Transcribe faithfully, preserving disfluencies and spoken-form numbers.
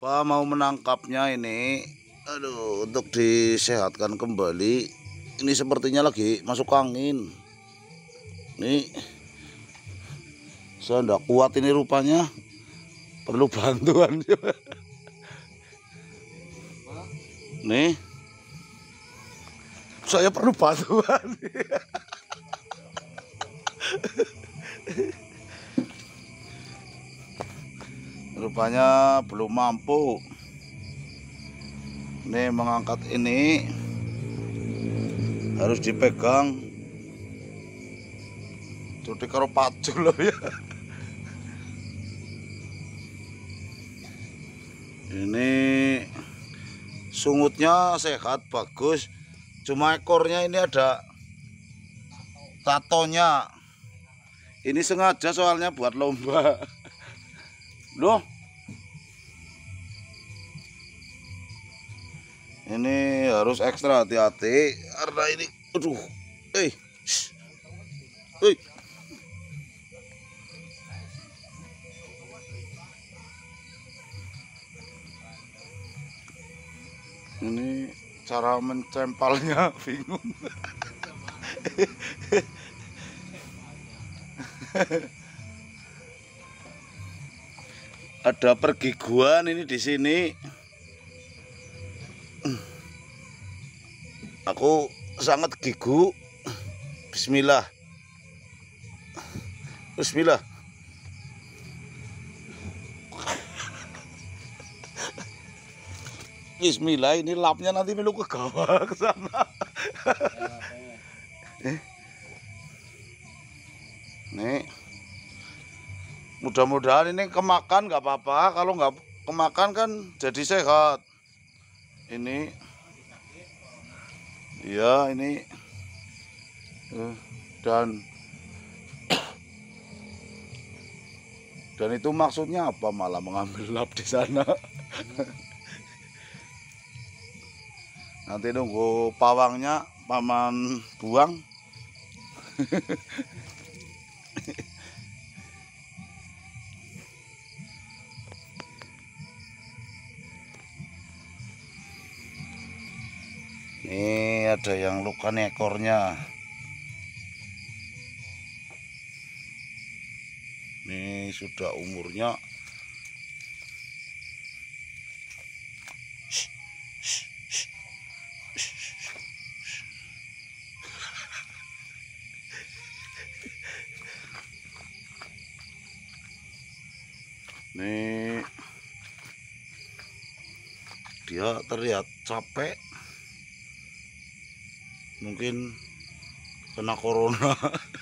Pak mau menangkapnya ini, aduh, untuk disehatkan kembali. Ini sepertinya lagi masuk angin. Nih, saya ndak kuat ini rupanya, perlu bantuan. Nih, saya perlu bantuan. Rupanya belum mampu. Nih, mengangkat ini harus dipegang. Jadi karo pacul loh ya. Ini sungutnya sehat, bagus. Cuma ekornya ini ada tatonya. Ini sengaja soalnya buat lomba. Loh. Ini harus ekstra hati-hati karena ini, aduh, eh, eh. Ini cara mencempalnya bingung. Ada pergiguan ini di sini. Aku sangat gigu. Bismillah. Bismillah. Bismillah, ini lapnya nanti melu ke gawang ke sana. eh. Nih. Mudah-mudahan ini kemakan nggak apa-apa. Kalau nggak kemakan kan jadi sehat. Ini. Iya, ini. Dan dan itu maksudnya apa, malah mengambil lap di sana. Nanti nunggu pawangnya paman buang. Nih ada yang luka nih ekornya. Nih sudah umurnya nih, dia terlihat capek, mungkin kena corona.